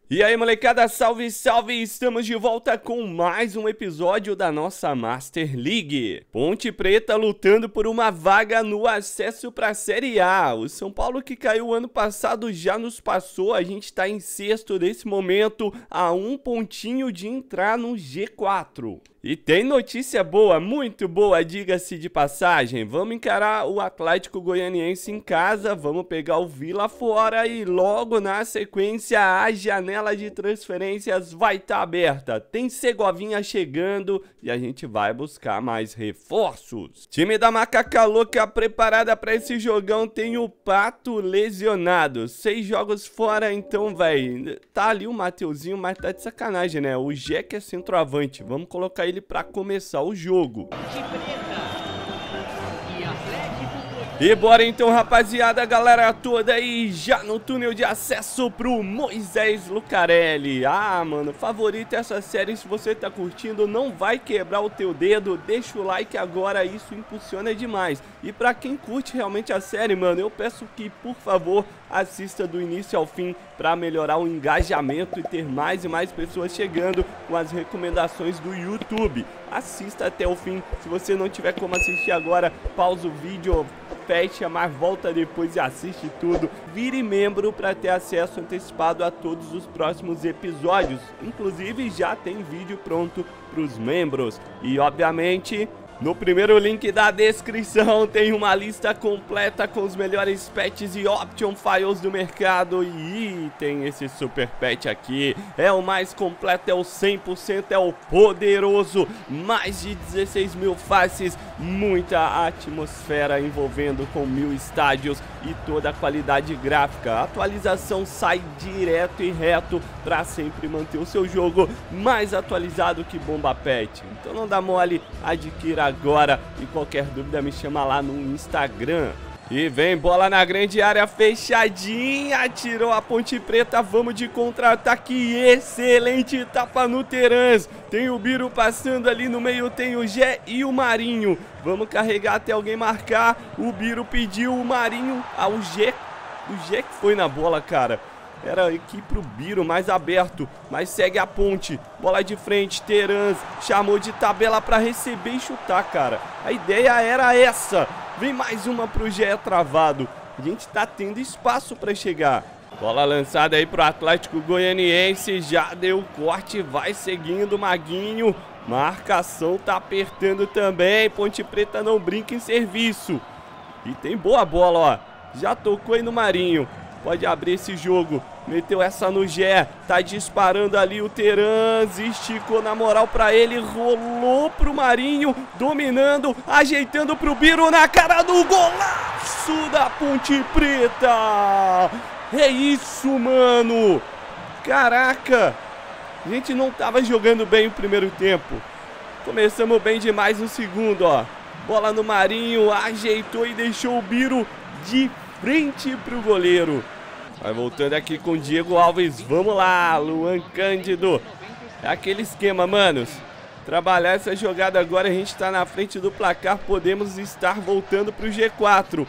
E aí, molecada, salve, salve! Estamos de volta com mais um episódio da nossa Master League. Ponte Preta lutando por uma vaga no acesso para a Série A. O São Paulo, que caiu ano passado, já nos passou. A gente está em sexto nesse momento, a um pontinho de entrar no G4. E tem notícia boa, muito boa, diga-se de passagem. Vamos encarar o Atlético Goianiense em casa, vamos pegar o Vila fora e logo na sequência a janela de transferências vai estar aberta. Tem Segovinha chegando e a gente vai buscar mais reforços. Time da Macaca Louca preparada para esse jogão, tem o Pato lesionado. 6 jogos fora, então, velho. Tá ali o Mateuzinho, mas tá de sacanagem, né? O Jack é centroavante, vamos colocar ele para começar o jogo. E bora então, rapaziada, galera toda aí já no túnel de acesso pro Moisés Lucarelli. Ah, mano, favorita essa série. Se você tá curtindo, não vai quebrar o teu dedo, deixa o like agora, isso impulsiona demais. E pra quem curte realmente a série, mano, eu peço que, por favor, assista do início ao fim pra melhorar o engajamento e ter mais e mais pessoas chegando com as recomendações do YouTube. Assista até o fim. Se você não tiver como assistir agora, pausa o vídeo, fecha, mas volta depois e assiste tudo. Vire membro para ter acesso antecipado a todos os próximos episódios. Inclusive já tem vídeo pronto para os membros. E obviamente, no primeiro link da descrição tem uma lista completa com os melhores patches e option files do mercado. E tem esse super patch aqui, é o mais completo, é o 100%, é o poderoso. Mais de 16 mil faces, muita atmosfera envolvendo com 1000 estádios e toda a qualidade gráfica. A atualização sai direto e reto para sempre manter o seu jogo mais atualizado que Bomba Pet. Então não dá mole, adquira agora e qualquer dúvida me chama lá no Instagram. E vem bola na grande área, fechadinha, tirou a Ponte Preta, vamos de contra-ataque, excelente tapa no Terans. Tem o Biro passando ali no meio, tem o Gé e o Marinho. Vamos carregar até alguém marcar, o Biro pediu o Marinho, o Gé que foi na bola, cara. Era aqui pro Biro, mais aberto, mas segue a Ponte, bola de frente, Terans chamou de tabela pra receber e chutar, cara. A ideia era essa, vem mais uma pro Gé travado, a gente tá tendo espaço pra chegar. Bola lançada aí pro Atlético Goianiense, já deu corte, vai seguindo Maguinho, marcação tá apertando também, Ponte Preta não brinca em serviço. E tem boa bola, ó, já tocou aí no Marinho. Pode abrir esse jogo, meteu essa no Gé, tá disparando ali o Terans, esticou na moral pra ele, rolou pro Marinho, dominando, ajeitando pro Biro na cara do golaço da Ponte Preta. É isso, mano, caraca, a gente não tava jogando bem o primeiro tempo, começamos bem demais no segundo, ó, bola no Marinho, ajeitou e deixou o Biro de frente pro goleiro. Vai voltando aqui com o Diego Alves. Vamos lá, Luan Cândido. É aquele esquema, manos. Trabalhar essa jogada agora, a gente tá na frente do placar. Podemos estar voltando pro G4.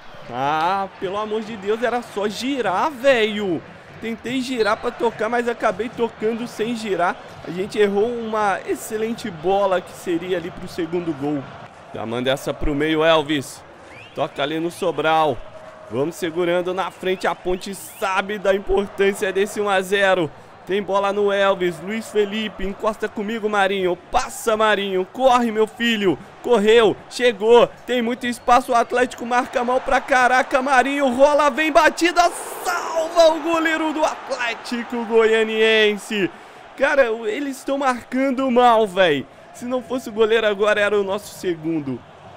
Ah, pelo amor de Deus, era só girar, velho. Tentei girar pra tocar, mas acabei tocando sem girar. A gente errou uma excelente bola que seria ali pro segundo gol. Já manda essa pro meio, Elvis. Toca ali no Sobral. Vamos segurando na frente, a Ponte sabe da importância desse 1 a 0. Tem bola no Elvis, Luiz Felipe, encosta comigo, Marinho. Passa, Marinho, corre, meu filho. Correu, chegou, tem muito espaço, o Atlético marca mal pra caraca. Marinho rola, vem batida, salva o goleiro do Atlético Goianiense. Cara, eles estão marcando mal, velho. Se não fosse o goleiro agora, era o nosso segundo.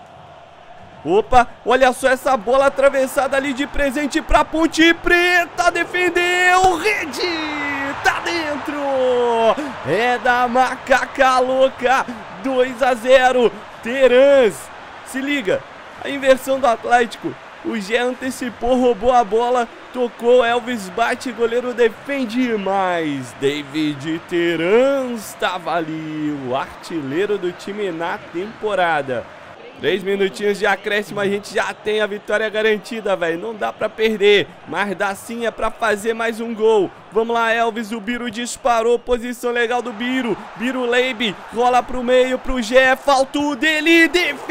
Opa, olha só essa bola atravessada ali de presente pra Ponte Preta, defendeu, rede, tá dentro, é da Macaca Louca, 2 a 0, Terans, se liga, a inversão do Atlético, o Gé antecipou, roubou a bola, tocou, Elvis bate, goleiro defende, mas David Terans estava ali, o artilheiro do time na temporada. 3 minutinhos de acréscimo, a gente já tem a vitória garantida, velho. Não dá pra perder, mas dá sim é pra fazer mais um gol. Vamos lá, Elvis, o Biro disparou, posição legal do Biro. Biro Leibe, rola pro meio, pro Gé, faltou dele,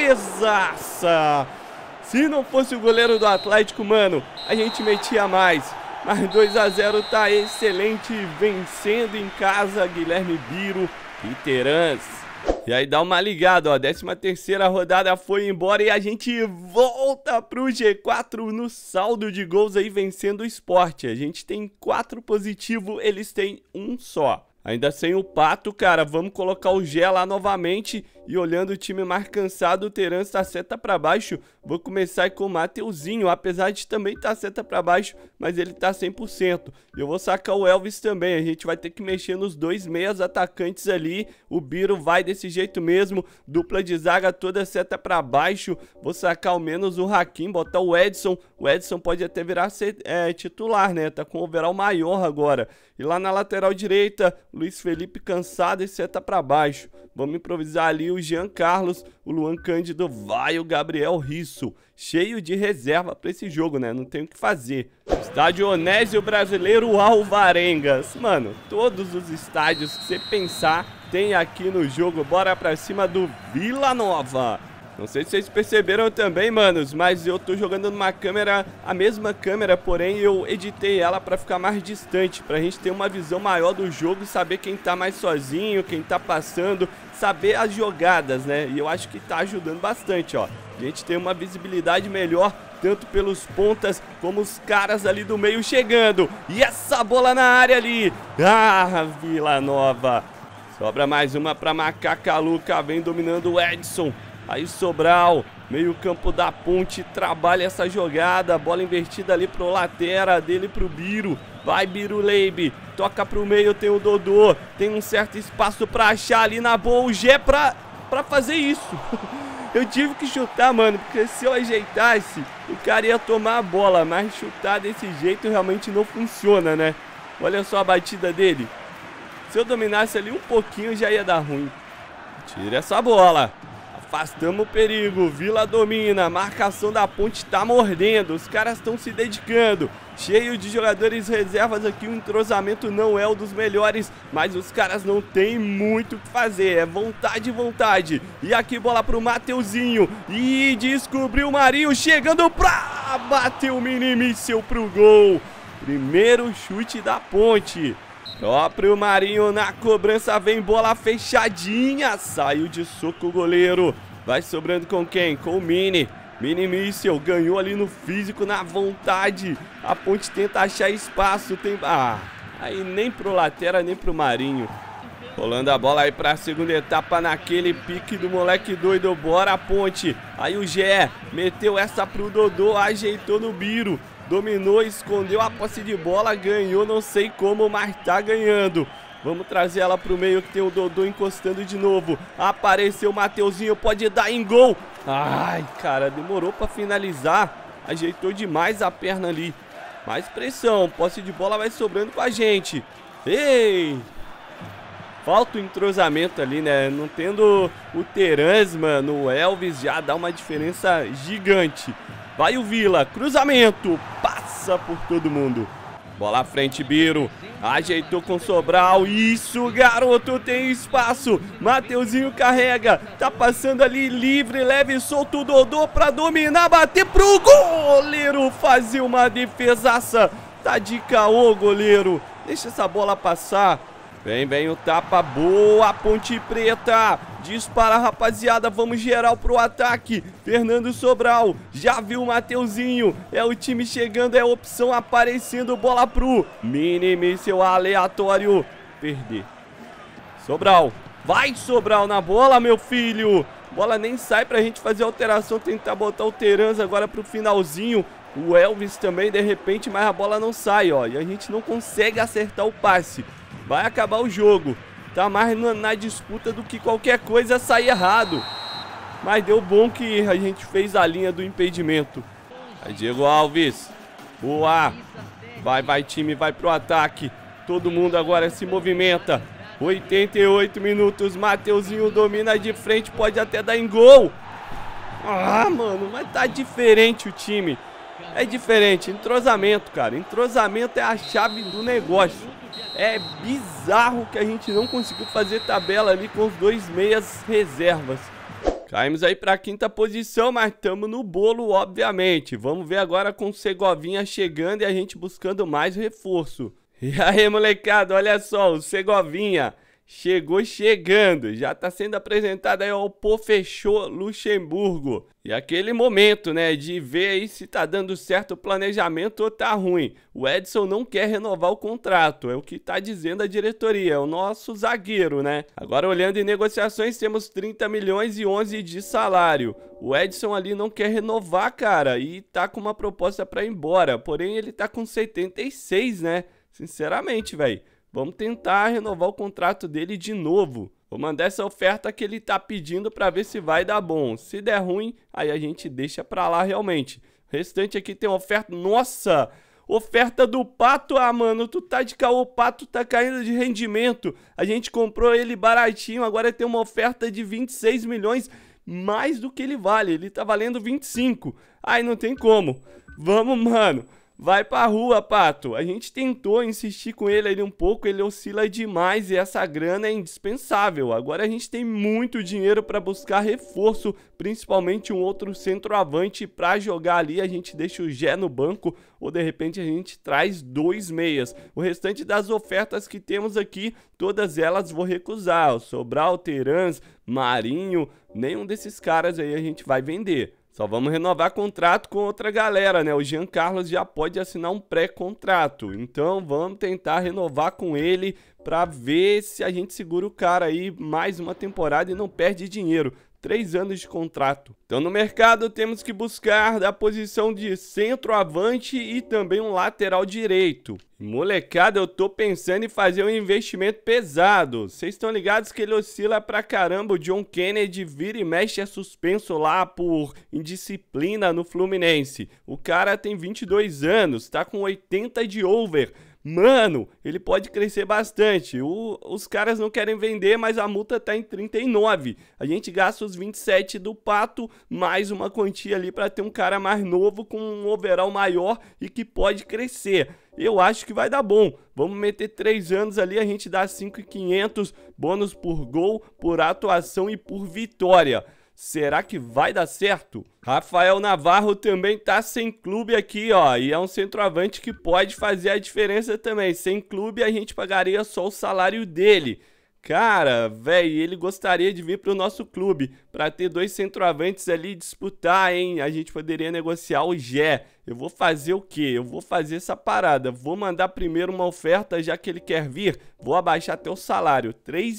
defesaça. Se não fosse o goleiro do Atlético, mano, a gente metia mais. Mas 2 a 0 tá excelente, vencendo em casa, Guilherme Biro e Terãs. E aí dá uma ligada, ó, 13ª rodada foi embora e a gente volta pro G4 no saldo de gols aí, vencendo o Sport. A gente tem 4 positivos, eles têm 1 só. Ainda sem o Pato, cara, vamos colocar o Gé lá novamente. E olhando o time mais cansado, o Terãs tá seta pra baixo. Vou começar com o Mateuzinho, apesar de também tá seta pra baixo, mas ele tá 100%. Eu vou sacar o Elvis também, a gente vai ter que mexer nos 2 meias atacantes ali. O Biro vai desse jeito mesmo, dupla de zaga toda seta pra baixo. Vou sacar ao menos o Hakim, botar o Edson. O Edson pode até virar titular, né? Tá com o overall maior agora. E lá na lateral direita, Luiz Felipe cansado e seta pra baixo. Vamos improvisar ali o Jean Carlos, o Luan Cândido, vai o Gabriel Risso. Cheio de reserva pra esse jogo, né? Não tem o que fazer. Estádio Onésio Brasileiro Alvarengas. Mano, todos os estádios que você pensar tem aqui no jogo. Bora pra cima do Vila Nova. Não sei se vocês perceberam também, manos, mas eu tô jogando numa câmera, a mesma câmera, porém eu editei ela pra ficar mais distante, pra gente ter uma visão maior do jogo e saber quem tá mais sozinho, quem tá passando, saber as jogadas, né? E eu acho que tá ajudando bastante, ó. A gente tem uma visibilidade melhor, tanto pelos pontas como os caras ali do meio chegando. E essa bola na área ali. Ah, Vila Nova. Sobra mais uma pra Macacaluca, vem dominando o Edson. Aí Sobral, meio campo da Ponte, trabalha essa jogada, bola invertida ali pro lateral dele pro Biro. Vai Biro Leibe, toca pro meio, tem o Dodô, tem um certo espaço pra achar ali na boa o Gé pra fazer isso. Eu tive que chutar, mano, porque se eu ajeitasse, o cara ia tomar a bola, mas chutar desse jeito realmente não funciona, né? Olha só a batida dele. Se eu dominasse ali um pouquinho já ia dar ruim. Tira essa bola. Afastamos o perigo, Vila domina, marcação da Ponte tá mordendo, os caras estão se dedicando, cheio de jogadores reservas aqui, o entrosamento não é o dos melhores, mas os caras não tem muito o que fazer, é vontade, vontade. E aqui bola pro Mateuzinho, e descobriu o Marinho, chegando pra bater o mini míssil pro gol. Primeiro chute da Ponte. Próprio Marinho na cobrança, vem bola fechadinha, saiu de soco o goleiro, vai sobrando com quem? Com o Mini míssil, ganhou ali no físico, na vontade, a Ponte tenta achar espaço, tem... aí nem pro lateral, nem pro Marinho. Rolando a bola aí pra segunda etapa, naquele pique do moleque doido, bora Ponte, aí o Gé meteu essa pro Dodô, ajeitou no Biro. Dominou, escondeu a posse de bola, ganhou, não sei como, mas tá ganhando. Vamos trazer ela pro meio que tem o Dodô encostando de novo. Apareceu o Mateuzinho, pode dar em gol. Ai, cara, demorou pra finalizar. Ajeitou demais a perna ali. Mais pressão, posse de bola vai sobrando com a gente. Ei! Falta o entrosamento ali, né? Não tendo o Terãs, mano, o Elvis já dá uma diferença gigante. Vai o Vila, cruzamento, passa por todo mundo. Bola à frente, Biro, ajeitou com Sobral, isso garoto, tem espaço. Mateuzinho carrega, tá passando ali livre, leve e solto o Dodô pra dominar, bater pro goleiro, fazer uma defesaça. Tá de caô, goleiro, deixa essa bola passar. Vem o tapa, boa Ponte Preta, dispara rapaziada, vamos geral pro ataque, Fernando Sobral, já viu o Mateuzinho, é o time chegando, é a opção aparecendo, bola pro mini míssil aleatório, perder, Sobral, vai Sobral na bola meu filho, bola nem sai pra gente fazer alteração, tentar botar o Terãs agora pro finalzinho, o Elvis também de repente, mas a bola não sai, ó, e a gente não consegue acertar o passe. Vai acabar o jogo. Tá mais na disputa do que qualquer coisa sair errado. Mas deu bom que a gente fez a linha do impedimento. Aí Diego Alves. Boa. Vai time, vai pro ataque. Todo mundo agora se movimenta. 88 minutos. Mateuzinho domina de frente, pode até dar em gol. Ah, mano, mas tá diferente o time. É diferente, entrosamento, cara. Entrosamento é a chave do negócio. É bizarro que a gente não conseguiu fazer tabela ali com os 2 meias reservas. Caímos aí pra 5ª posição, mas estamos no bolo, obviamente. Vamos ver agora com o Segovinha chegando e a gente buscando mais reforço. E aí, molecada, olha só, o Segovinha chegou chegando. Já tá sendo apresentado aí ao Pofechô Luxemburgo. E aquele momento, né, de ver aí se tá dando certo o planejamento ou tá ruim. O Edson não quer renovar o contrato, é o que tá dizendo a diretoria, é o nosso zagueiro, né? Agora, olhando em negociações, temos 30 milhões e 11 de salário. O Edson ali não quer renovar, cara, e tá com uma proposta pra ir embora. Porém, ele tá com 76, né? Sinceramente, velho. Vamos tentar renovar o contrato dele de novo. Vou mandar essa oferta que ele tá pedindo pra ver se vai dar bom. Se der ruim, aí a gente deixa pra lá realmente. O restante aqui tem oferta... Nossa! Oferta do Pato. Ah, mano, tu tá de caô. O Pato tá caindo de rendimento. A gente comprou ele baratinho. Agora tem uma oferta de 26 milhões. Mais do que ele vale. Ele tá valendo 25. Ai, não tem como. Vamos, mano. Vai pra rua, Pato. A gente tentou insistir com ele ali um pouco, ele oscila demais e essa grana é indispensável. Agora a gente tem muito dinheiro pra buscar reforço, principalmente um outro centroavante pra jogar ali. A gente deixa o Gé no banco ou de repente a gente traz 2 meias. O restante das ofertas que temos aqui, todas elas vou recusar. O Sobral, Terans, Marinho, nenhum desses caras aí a gente vai vender. Só vamos renovar contrato com outra galera, né? O Jean Carlos já pode assinar um pré-contrato. Então vamos tentar renovar com ele pra ver se a gente segura o cara aí mais uma temporada e não perde dinheiro. 3 anos de contrato. Então no mercado temos que buscar da posição de centroavante e também um lateral direito. Molecada, eu tô pensando em fazer um investimento pesado. Vocês estão ligados que ele oscila pra caramba. O John Kennedy vira e mexe é suspenso lá por indisciplina no Fluminense. O cara tem 22 anos, tá com 80 de over. Mano, ele pode crescer bastante. Os caras não querem vender, mas a multa tá em 39. A gente gasta os 27 do Pato, mais uma quantia ali pra ter um cara mais novo com um overall maior e que pode crescer. Eu acho que vai dar bom. Vamos meter 3 anos ali, a gente dá 5.500, bônus por gol, por atuação e por vitória. Será que vai dar certo? Rafael Navarro também tá sem clube aqui, ó. E é um centroavante que pode fazer a diferença também. Sem clube a gente pagaria só o salário dele. Cara, velho, ele gostaria de vir pro nosso clube pra ter 2 centroavantes ali disputar, hein? A gente poderia negociar o Gé. Eu vou fazer o quê? Eu vou fazer essa parada. Vou mandar primeiro uma oferta, já que ele quer vir. Vou abaixar até o salário,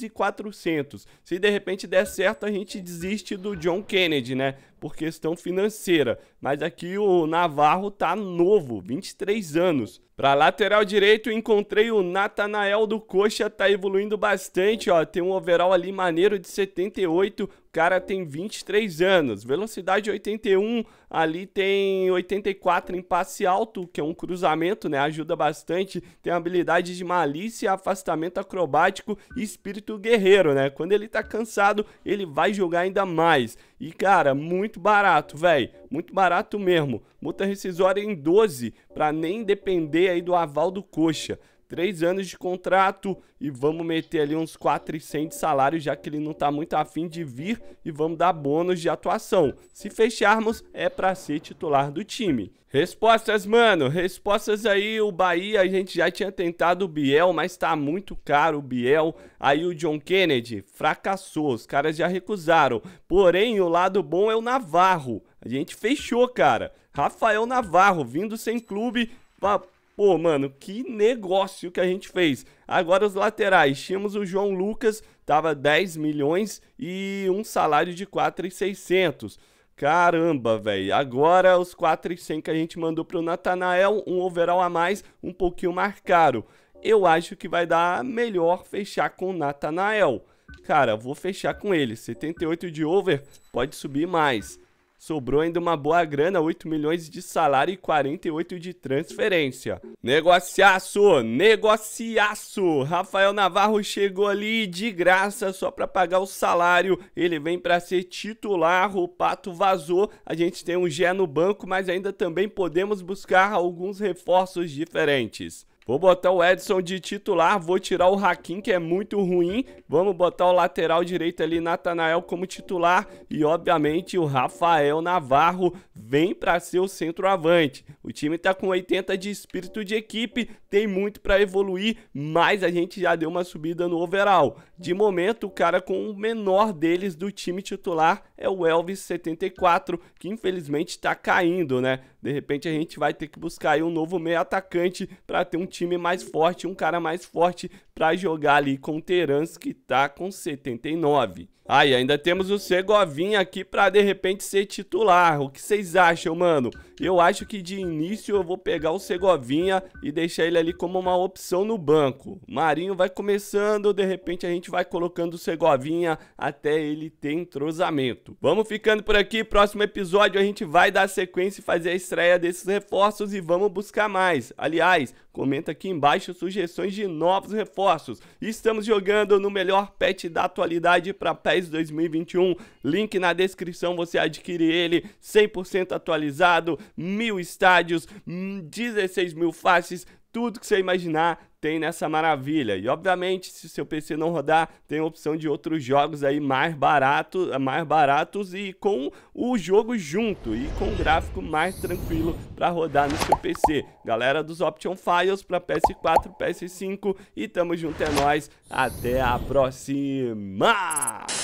3.400. Se de repente der certo, a gente desiste do John Kennedy, né? Por questão financeira. Mas aqui o Navarro tá novo, 23 anos. Pra lateral direito, encontrei o Natanael do Coxa, tá evoluindo bastante, ó. Tem um overall ali maneiro de 78. O cara tem 23 anos, velocidade 81, ali tem 84 em passe alto, que é um cruzamento, né, ajuda bastante, tem habilidade de malícia, afastamento acrobático e espírito guerreiro, né, quando ele tá cansado, ele vai jogar ainda mais, e cara, muito barato, velho, muito barato mesmo, multa rescisória em 12, pra nem depender aí do aval do Coxa. 3 anos de contrato e vamos meter ali uns 4.100 de salário, já que ele não tá muito afim de vir, e vamos dar bônus de atuação. Se fecharmos, é pra ser titular do time. Respostas, mano, respostas aí, o Bahia, a gente já tinha tentado o Biel, mas tá muito caro o Biel. Aí o John Kennedy fracassou, os caras já recusaram. Porém, o lado bom é o Navarro. A gente fechou, cara. Rafael Navarro, vindo sem clube, pô, mano, que negócio que a gente fez. Agora os laterais, tínhamos o João Lucas, tava 10 milhões e um salário de 4.600. Caramba, velho. Agora os 4.100 que a gente mandou pro Natanael, um overall a mais, um pouquinho mais caro. Eu acho que vai dar melhor fechar com o Natanael. Cara, vou fechar com ele. 78 de over, pode subir mais. Sobrou ainda uma boa grana, 8 milhões de salário e 48 de transferência. Negociaço, negociaço. Rafael Navarro chegou ali de graça só para pagar o salário. Ele vem para ser titular, o Pato vazou. A gente tem um Gé no banco, mas ainda também podemos buscar alguns reforços diferentes. Vou botar o Edson de titular, vou tirar o Hakim, que é muito ruim. Vamos botar o lateral direito ali, Natanael, como titular. E, obviamente, o Rafael Navarro vem para ser o centroavante. O time tá com 80 de espírito de equipe, tem muito para evoluir, mas a gente já deu uma subida no overall. De momento, o cara com o menor deles do time titular é o Elvis 74, que infelizmente tá caindo, né? De repente a gente vai ter que buscar aí um novo meio atacante para ter um time mais forte, um cara mais forte para jogar ali com o Terans, que tá com 79. Ah, e ainda temos o Segovinha aqui para de repente ser titular. O que vocês acham, mano? Eu acho que de início eu vou pegar o Segovinha e deixar ele ali como uma opção no banco. O Marinho vai começando, de repente a gente vai colocando o Segovinha até ele ter entrosamento. Vamos ficando por aqui, próximo episódio a gente vai dar sequência e fazer a estreia desses reforços e vamos buscar mais. Aliás, comenta aqui embaixo sugestões de novos reforços. Estamos jogando no melhor patch da atualidade para PES 2021. Link na descrição, você adquire ele 100% atualizado, 1000 estádios, 16 mil faces, tudo que você imaginar tem nessa maravilha. E obviamente, se seu PC não rodar, tem a opção de outros jogos aí mais baratos e com o jogo junto e com um gráfico mais tranquilo para rodar no seu PC. Galera dos Option Files para PS4, PS5 e tamo junto, é nóis. Até a próxima!